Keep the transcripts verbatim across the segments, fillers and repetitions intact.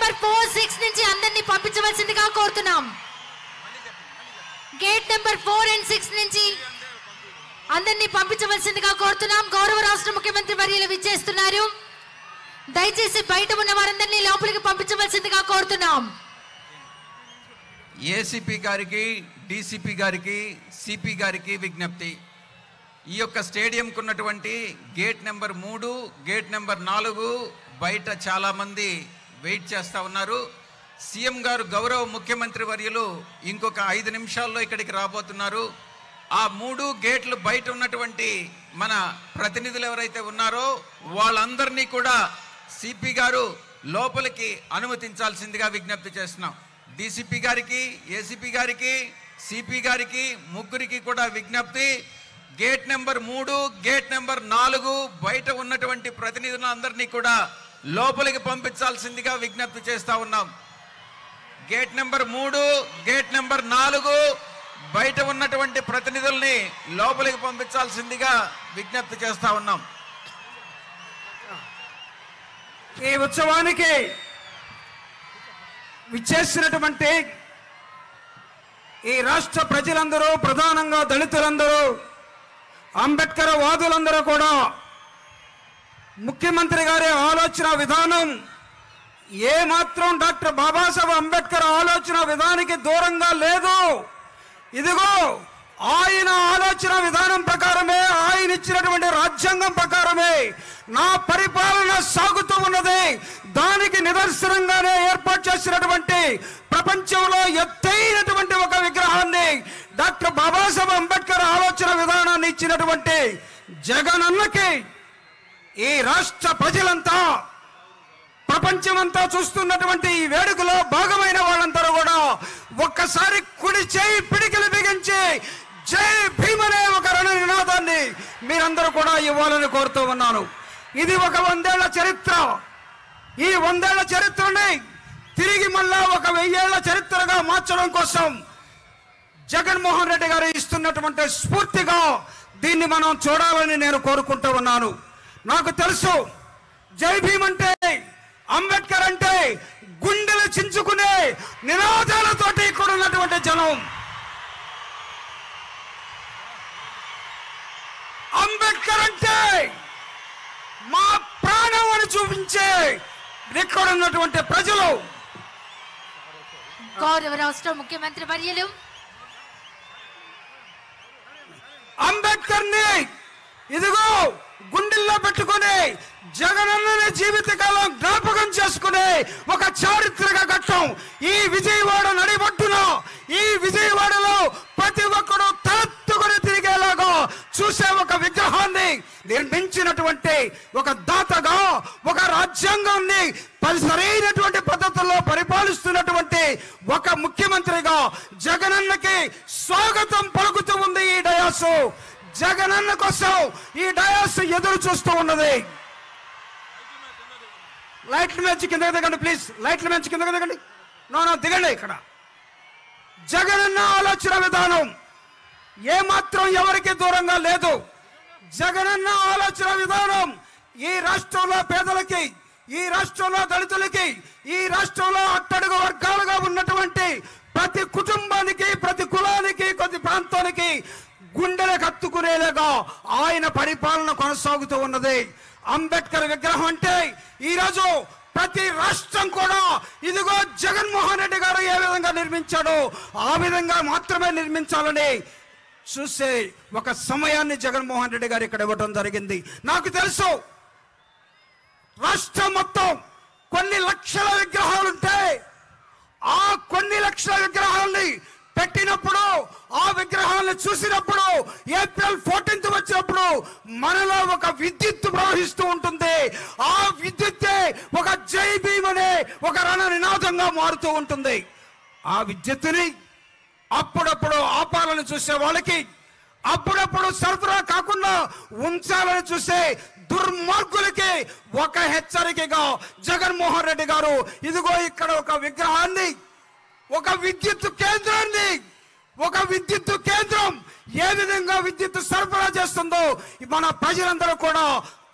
Number four six నుంచి అందరినీ పంపించవలసిందిగా కోరుతున్నాం. Gate number four and six నుంచి అందరినీ పంపించవలసిందిగా కోరుతున్నాం. గౌరవ రాష్ట్ర ముఖ్యమంత్రి వర్యులు విచ్చేస్తున్నారు. దయచేసి బయట ఉన్న వారందరినీ లోపలికి పంపించవలసిందిగా కోరుతున్నాం. ఏసీపీ గారికి, డీసీపీ గారికి, సిపి గారికి విజ్ఞప్తి. ఈ యొక్క స్టేడియంకు ఉన్నటువంటి గేట్ నెంబర్ మూడు, గేట్ నెంబర్ నాలుగు బయట చాలామంది వెయిట్ చేస్తూ ఉన్నారు. సీఎం గారు గౌరవ ముఖ్యమంత్రి వర్యులు ఇంకొక ఐదు నిమిషాల్లో ఇక్కడికి రాబోతున్నారు. ఆ మూడు గేట్లు బయట ఉన్నటువంటి మన ప్రతినిధులు ఎవరైతే ఉన్నారో వాళ్ళందరినీ కూడా సిపి గారు లోపలికి అనుమతించాల్సిందిగా విజ్ఞప్తి చేస్తున్నాం. డీసీపీ గారికి, ఏసీపీ గారికి, సిపి గారికి ముగ్గురికి కూడా విజ్ఞప్తి. గేట్ నెంబర్ మూడు, గేట్ నెంబర్ నాలుగు బయట ఉన్నటువంటి ప్రతినిధులందరినీ కూడా లోపలికి పంపించాల్సిందిగా విజ్ఞప్తి చేస్తూ ఉన్నాం. గేట్ నెంబర్ మూడు, గేట్ నెంబర్ నాలుగు బయట ఉన్నటువంటి ప్రతినిధుల్ని లోపలికి పంపించాల్సిందిగా విజ్ఞప్తి చేస్తూ ఉన్నాం. ఈ ఉత్సవానికి విచ్చేసినటువంటి ఈ రాష్ట్ర ప్రజలందరూ, ప్రధానంగా దళితులందరూ, అంబేద్కర్ వాదులందరూ కూడా ముఖ్యమంత్రి గారి ఆలోచన విధానం ఏమాత్రం డాక్టర్ బాబాసాహెబ్ అంబేద్కర్ ఆలోచన విధానానికి దూరంగా లేదు. ఇదిగో ఆయన ఆలోచన విధానం ప్రకారమే, ఆయన ఇచ్చినటువంటి రాజ్యాంగం ప్రకారమే నా పరిపాలన సాగుతూ ఉన్నది. దానికి నిదర్శనంగానే ఏర్పాటు చేసినటువంటి ప్రపంచంలో ఎత్తైనటువంటి ఒక విగ్రహాన్ని, డాక్టర్ బాబాసాహెబ్ అంబేద్కర్ ఆలోచన విధానాన్ని ఇచ్చినటువంటి జగనన్నకి ఈ రాష్ట్ర ప్రజలంతా, ప్రపంచమంతా చూస్తున్నటువంటి ఈ వేడుకలో భాగమైన వాళ్ళందరూ కూడా ఒక్కసారి కుడి చేయి పిడికిలు బిగించి జై భీమ్ అనే ఒక రణ నినాదాన్ని మీరందరూ కూడా ఇవ్వాలని కోరుతూ ఉన్నాను. ఇది ఒక వందేళ్ల చరిత్ర. ఈ వందేళ్ల చరిత్రని తిరిగి మళ్ళా ఒక వెయ్యేళ్ల చరిత్రగా మార్చడం కోసం జగన్మోహన్ రెడ్డి గారు ఇస్తున్నటువంటి స్ఫూర్తిగా దీన్ని మనం చూడాలని నేను కోరుకుంటూ ఉన్నాను. నాకు తెలుసు జై భీమ్ అంటే, అంబేద్కర్ అంటే గుండెలు చించుకునే నినాదాలతోటి ఇక్కడ ఉన్నటువంటి జనం. అంబేద్కర్ అంటే మా ప్రాణం అని చూపించే ఇక్కడ ఉన్నటువంటి ప్రజలు. గౌరవ రాష్ట్ర ముఖ్యమంత్రి వర్యులు అంబేద్కర్ ని ఇదిగో గుండెల్లో పెట్టుకుని జగనన్నని జీవితకాలం జ్ఞాపకం చేసుకునే ఒక చారిత్రక ఘట్టం ఈ విజయవాడ నడిబొట్టున, ఈ విజయవాడలో ప్రతి ఒక్కరు తలెత్తుకుని తిరిగేలాగా చూసే ఒక విగ్రహాన్ని నిర్మించినటువంటి ఒక దాతగా, ఒక రాజ్యాంగాన్ని సరైనటువంటి పద్ధతుల్లో పరిపాలిస్తున్నటువంటి ఒక ముఖ్యమంత్రిగా జగనన్నకి స్వాగతం పలుకుతూ ఉంది ఈ డయాసు. జగనన్న కోసం ఈ డయాస్ ఎదురు చూస్తూ ఉన్నది. లైట్ల మంచి కిందకి దిగండి ప్లీజ్, లైట్ల మంచి కిందకి దిగండి. నో నో దిగండి. ఇక్కడ జగనన్న ఆలోచన విధానం ఏమాత్రం ఎవరికి దూరంగా లేదు. జగనన్న ఆలోచన విధానం ఈ రాష్ట్రంలో పేదలకి, ఈ రాష్ట్రంలో దళితులకి, ఈ రాష్ట్రంలో అట్టడుగు వర్గాలుగా ఉన్నటువంటి ప్రతి కుటుంబానికి, ప్రతి కులానికి, ప్రతి ప్రాంతానికి గుండెలకు హత్తుకునేలాగా ఆయన పరిపాలన కొనసాగుతూ ఉన్నది. అంబేద్కర్ విగ్రహం అంటే ఈరోజు ప్రతి రాష్ట్రం కూడా ఇదిగో జగన్మోహన్ రెడ్డి గారు ఏ విధంగా నిర్మించాడో ఆ విధంగా మాత్రమే నిర్మించాలని చూసే ఒక సమయాన్ని జగన్మోహన్ రెడ్డి గారు ఇక్కడ ఇవ్వడం జరిగింది. నాకు తెలుసు రాష్ట్రం మొత్తం కొన్ని లక్షల విగ్రహాలు ఉంటాయి. ఆ కొన్ని లక్షల విగ్రహాలని పెట్టినప్పుడు, ఆ విగ్రహాలను చూసినప్పుడు, ఏప్రిల్ ఫోర్టీన్త్ వచ్చినప్పుడు మనలో ఒక విద్యుత్ ప్రవహిస్తూ ఉంటుంది. ఆ విద్యుత్తే ఒక జై భీమ్ అనే ఒక రణ నినాదంగా మారుతూ ఉంటుంది. ఆ విద్యుత్తుని అప్పుడప్పుడు ఆపాలని చూసే వాళ్ళకి, అప్పుడప్పుడు సరఫరా కాకుండా ఉంచాలని చూసే దుర్మార్గులకి ఒక హెచ్చరికగా జగన్మోహన్ రెడ్డి గారు ఇదిగో ఇక్కడ ఒక విగ్రహాన్ని, ఒక విద్యుత్ కేంద్రాన్ని, ఒక విద్యుత్ కేంద్రం ఏ విధంగా విద్యుత్ సరఫరా చేస్తుందో మన ప్రజలందరూ కూడా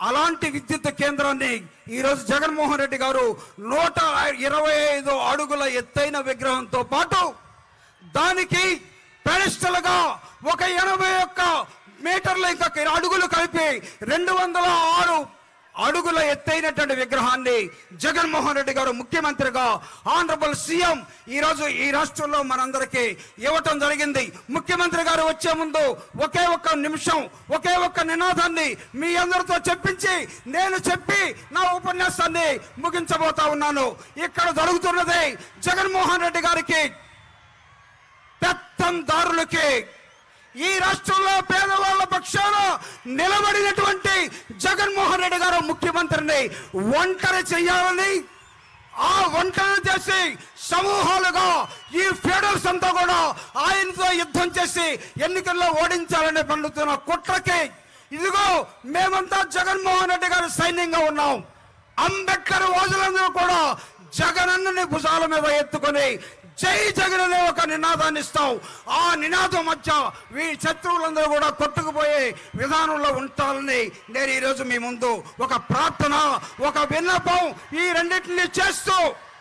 అలాంటి విద్యుత్ కేంద్రాన్ని ఈరోజు జగన్మోహన్ రెడ్డి గారు నూట ఇరవై ఐదు అడుగుల ఎత్తైన విగ్రహంతో పాటు దానికి పెడస్టల్ గా ఒక ఎనభై ఒక్క మీటర్ల ఇంకా అడుగులు కలిపి రెండు వందల ఆరు అడుగుల ఎత్తైనటువంటి విగ్రహాన్ని జగన్మోహన్ రెడ్డి గారు ముఖ్యమంత్రిగా ఆనరబుల్ సీఎం ఈరోజు ఈ రాష్ట్రంలో మనందరికీ ఇవ్వటం జరిగింది. ముఖ్యమంత్రి గారు వచ్చే ముందు ఒకే ఒక్క నిమిషం ఒకే ఒక్క నినాదాన్ని మీ అందరితో చెప్పించి నేను చెప్పి నా ఉపన్యాసాన్ని ముగించబోతా ఉన్నాను. ఇక్కడ జరుగుతున్నది జగన్మోహన్ రెడ్డి గారికి పెత్తందారులకి ఈ రాష్ట్రంలో పేదవాళ్ల పక్షాన నిలబడినటువంటి జగన్మోహన్ రెడ్డి గారు ముఖ్యమంత్రిని ఒంటరి చేయాలని ఆ ఒంటరి చేసి సమూహాలుగా ఈ ఫెడరల్స్ అంతా కూడా ఆయనతో యుద్ధం చేసి ఎన్నికల్లో ఓడించాలని పండుతున్న కుట్రకి ఇదిగో మేమంతా జగన్మోహన్ రెడ్డి గారు సైన్యంగా ఉన్నాం. అంబేద్కర్ వాదులందరూ కూడా జగనన్నని భుజాల మీద ఎత్తుకొని జై జగన్ అనే ఒక నినాదాన్ని ఇస్తాం. ఆ నినాదం మధ్య వీ శత్రువులందరూ కూడా కొట్టుకుపోయే విధానంలో ఉంటారని నేను ఈరోజు మీ ముందు ఒక ప్రార్థన ఒక విన్నపం ఈ రెండింటిని చేస్తూ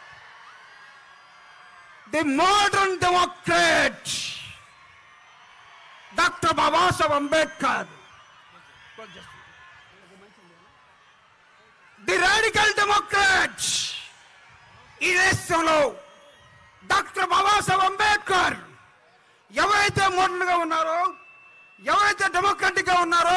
the modern democrat doctor Babasaheb Ambedkar, the radical democrat ఈ దేశంలో డాక్టర్ బాబాసాహెబ్ అంబేద్కర్ ఎవరైతే మోడర్న్ గా ఉన్నారో ఎవరైతే డెమోక్రాటిక్ గా ఉన్నారో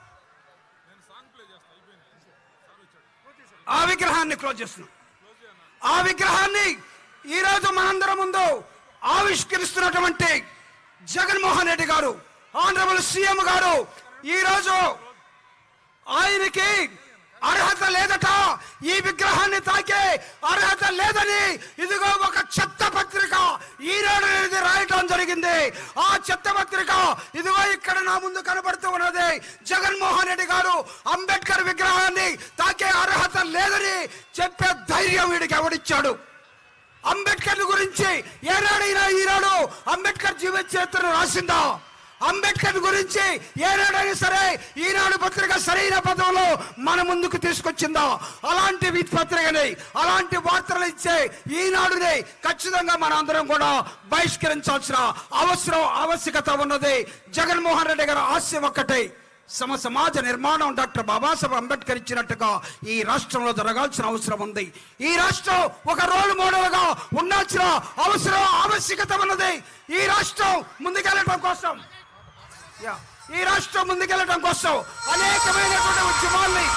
ఆ విగ్రహాన్ని క్లోజ్ చేస్తున్నాం. ఆ విగ్రహాన్ని ఈరోజు మనందరం ముందు ఆవిష్కరిస్తున్నటువంటి జగన్మోహన్ రెడ్డి గారు ఆనరబుల్ సీఎం గారు ఈరోజు ఆయనకి అర్హత లేదట, ఈ విగ్రహాన్ని తాకే అర్హత లేదని ఇదిగో ఒక చెత్త పత్రిక ఈనాడు అనేది రాయటం జరిగింది. ఆ చెత్త పత్రిక ఇదిగో ఇక్కడ నా ముందు కనబడుతూ ఉన్నది. జగన్మోహన్ రెడ్డి గారు అంబేద్కర్ విగ్రహాన్ని తాకే అర్హత లేదని చెప్పే ధైర్యం వీడికి ఎవడిచ్చాడు? అంబేద్కర్ గురించి ఏనాడైనా ఈనాడు అంబేద్కర్ జీవిత చరిత్రను రాసిందా? అంబేద్కర్ గురించి ఏనాడైనా సరే ఈనాడు పత్రిక సరైన పదంలో మన ముందుకు తీసుకొచ్చిందా? అలాంటి పత్రికని అలాంటి వార్తలు ఇచ్చే ఈనాడుని ఖచ్చితంగా మన అందరం కూడా బహిష్కరించాల్సిన అవసరం ఆవశ్యకత ఉన్నది. జగన్మోహన్ రెడ్డి గారి ఆశయం ఒక్కటే, సమ సమాజ నిర్మాణం డాక్టర్ బాబాసాహెబ్ అంబేద్కర్ ఇచ్చినట్టుగా ఈ రాష్ట్రంలో జరగాల్సిన అవసరం ఉంది. ఈ రాష్ట్రం ఒక రోల్ మోడల్ గా ఉండాల్సిన అవసరం ఆవశ్యకత ఉన్నది. ఈ రాష్ట్రం ముందుకెళ్ళటం కోసం ఈ రాష్ట్రం ముందుకెళ్ళటం కోసం అనేకమైనటువంటి ఉద్యమాల్ని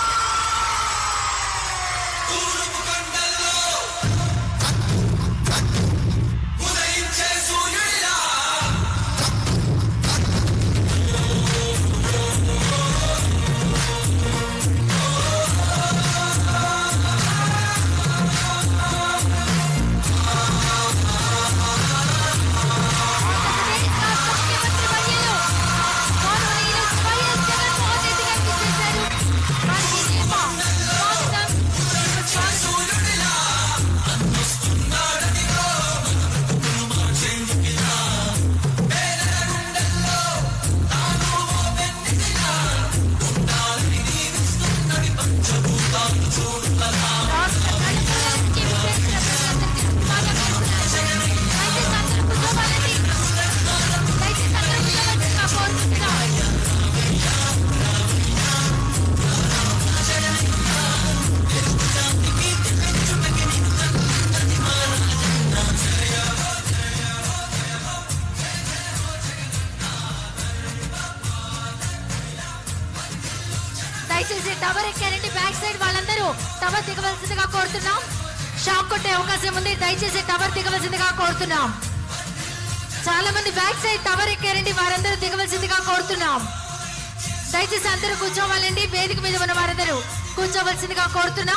దయచేసి టవర్ ఎక్కారండి. బ్యాక్ సైడ్ వాళ్ళందరూ టవర్ దిగవలసిందిగా కోరుతున్నాం. షాక్ కొట్టే అవకాశం ఉంది. దయచేసి టవర్ దిగవలసిందిగా కోరుతున్నాం. చాలా మంది బ్యాక్ సైడ్ టవర్ ఎక్కారండి, వారందరూ దిగవలసిందిగా కోరుతున్నాం. దయచేసి అందరూ కూర్చోవాలండి. వేదిక మీద ఉన్న వారందరూ కూర్చోవలసిందిగా కోరుతున్నాం.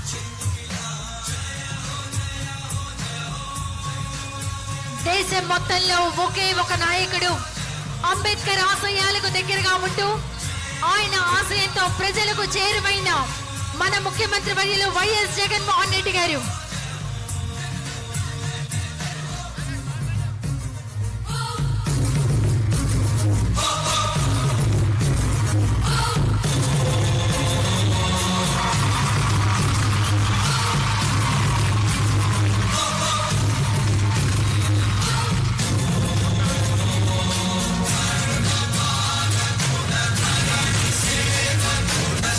దేశం మొత్తంలో ఒకే ఒక నాయకుడు అంబేద్కర్ ఆశయాలకు దగ్గరగా ఉంటూ ఆయన ఆశయంతో ప్రజలకు చేరువైన మన ముఖ్యమంత్రి వర్యులు వైఎస్ జగన్మోహన్ రెడ్డి గారు